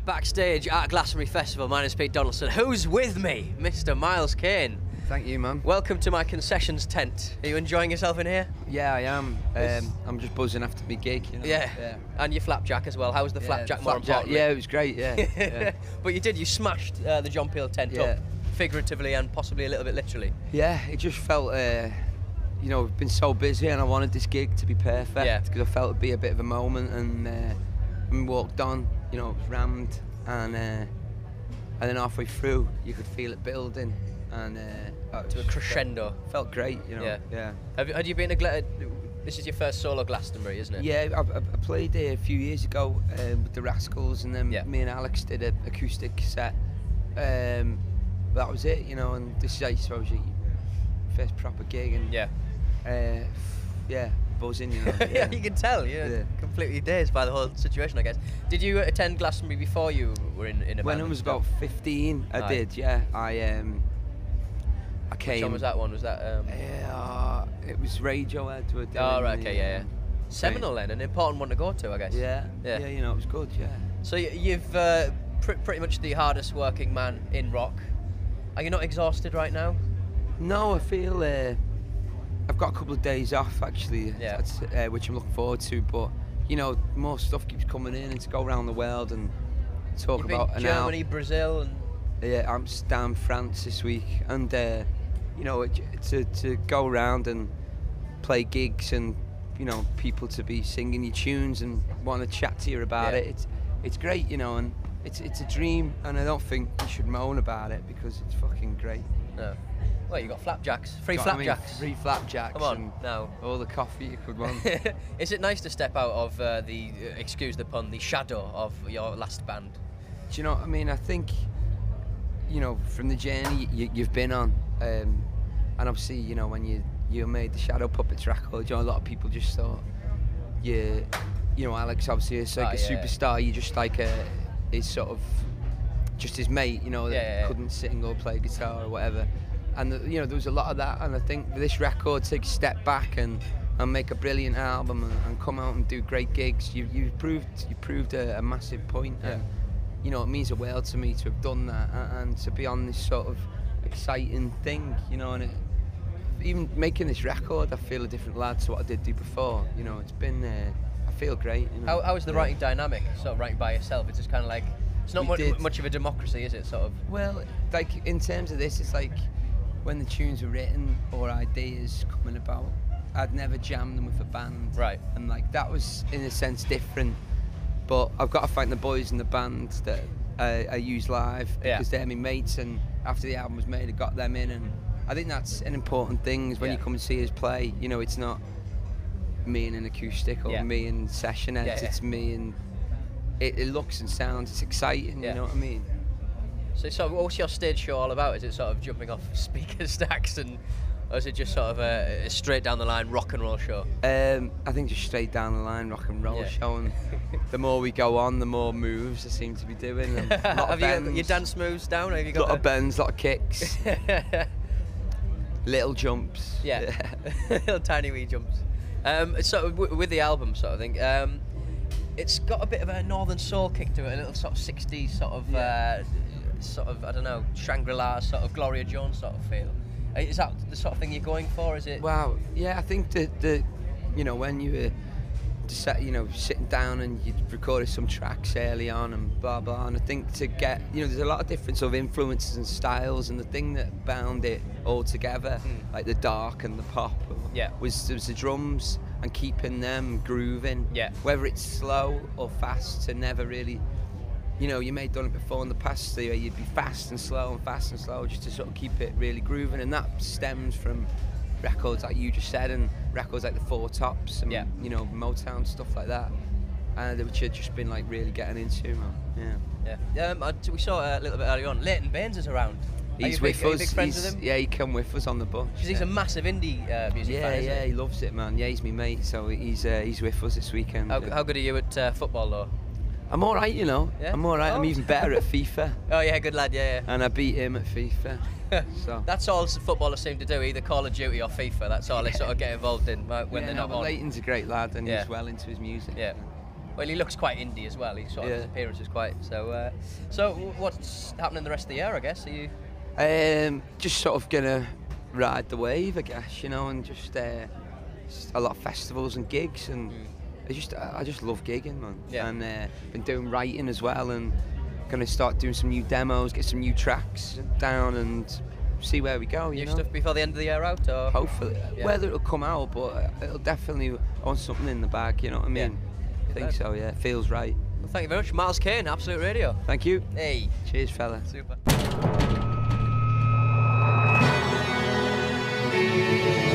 Backstage at Glastonbury Festival. My name is Pete Donaldson. Who's with me? Mr. Miles Kane. Thank you, man. Welcome to my concessions tent. Are you enjoying yourself in here? Yeah, I am. I'm just buzzing after my gig. You know? Yeah. And your flapjack as well. How was the flapjack more importantly? Yeah, it was great, yeah. But you smashed the John Peel tent up, figuratively and possibly a little bit literally. Yeah, it just felt, you know, I've been so busy and I wanted this gig to be perfect because I felt it'd be a bit of a moment, and we walked on, you know, it was rammed, and then halfway through you could feel it building, and to a crescendo. Felt great, you know. Yeah. Had you been to this is your first solo Glastonbury, isn't it? Yeah, I played there a few years ago with the Rascals, and then me and Alex did an acoustic set. That was it, you know, and this is, I suppose, your first proper gig, and buzzing, you know. Yeah, you can tell, completely dazed by the whole situation, I guess. Did you attend Glastonbury before you were in a band? When I was about 15, I did, yeah. I came. Which one was that one? Was that? It was Radiohead. Oh, right, okay, yeah. Seminal then, an important one to go to, I guess. Yeah, you know, it was good, yeah. So you've pretty much the hardest working man in rock. Are you not exhausted right now? No, I feel I've got a couple of days off actually, which I'm looking forward to. But you know, more stuff keeps coming in, and to go around the world and talk about Germany, Brazil, and Amsterdam, France this week, and you know, to go around and play gigs, and you know, people to be singing your tunes and want to chat to you about it. It's great, you know, and it's a dream, and I don't think you should moan about it because it's fucking great. No. Well, you got flapjacks, free flapjacks. Free flapjacks. Come on, now. All the coffee you could want. Is it nice to step out of the, excuse the pun, the shadow of your last band? Do you know what I mean? I think, you know, from the journey you've been on, and obviously, you know, when you made the Shadow Puppets record, you know, a lot of people just thought, you know, Alex obviously is like a superstar. You just like is sort of just his mate, you know, that couldn't sing or play guitar or whatever. And you know, there was a lot of that, and I think this record, take a step back and make a brilliant album and come out and do great gigs. You proved a massive point, and you know, it means a world to me to have done that and to be on this sort of exciting thing, you know. And even making this record, I feel a different lad to what I did do before. You know, it's been I feel great. You know? How is the writing dynamic? Sort of writing by yourself? It's just kind of like, it's not much of a democracy, is it? Sort of. Well, like in terms of this, it's like when the tunes were written or ideas coming about, I'd never jammed them with a band. Right. And like that was in a sense different. But I've got to thank the boys in the band that I use live because they're my mates, and after the album was made, I got them in, and I think that's an important thing is when you come and see us play, you know, it's not me and an acoustic or me and session heads, it's me, and it looks and sounds, it's exciting, you know what I mean? So what's your stage show all about? Is it sort of jumping off speaker stacks, or is it just sort of a straight down the line rock and roll show? I think just straight down the line rock and roll show, and the more we go on, the more moves I seem to be doing. And have you got your dance moves down? Have you got a lot of bends, a lot of kicks, little jumps. Yeah. Little tiny wee jumps. So with the album sort of thing, it's got a bit of a northern soul kick to it, a little sort of 60s sort of I don't know, Shangri-La sort of Gloria Jones sort of feel. Is that the sort of thing you're going for? Is it? Wow, yeah, I think that you know, when you were sitting down and you recorded some tracks early on and blah blah, and I think to get, you know, there's a lot of different sort of influences and styles, and the thing that bound it all together, like the dark and the pop, was the drums and keeping them grooving. Yeah. Whether it's slow or fast, to never really, you know, you may have done it before in the past, so you'd be fast and slow just to sort of keep it really grooving, and that stems from records like you just said, and records like the Four Tops, and you know, Motown, stuff like that, which I've just been like really getting into, man. We saw a little bit earlier on, Leighton Baines is around. He's with us. Are you big friends with him? Yeah, he come with us on the bus. Because he's a massive indie music fan, isn't he? He loves it, man. Yeah, he's my mate, so he's with us this weekend. How good are you at football, though? I'm all right, you know. Yeah? I'm all right. I'm even better at FIFA. Oh yeah, good lad. Yeah. And I beat him at FIFA. So that's all footballers seem to do, either Call of Duty or FIFA. That's all they sort of get involved in when they're not on. Leighton's a great lad, and he's well into his music. Yeah. Well, he looks quite indie as well. He sort of his appearance is quite so. So what's happening the rest of the year? I guess are you? Just sort of gonna ride the wave, I guess, you know, and just a lot of festivals and gigs, and I just love gigging, man. Yeah. And been doing writing as well, and gonna start doing some new demos, get some new tracks down, and see where we go. New know? stuff before the end of the year out, or Hopefully, Yeah. whether it'll come out, but it'll definitely I want something in the bag. You know what I mean? Yeah. I think so. Yeah, feels right. Well, thank you very much, Miles Kane, Absolute Radio. Thank you. Hey, Cheers, fella. super.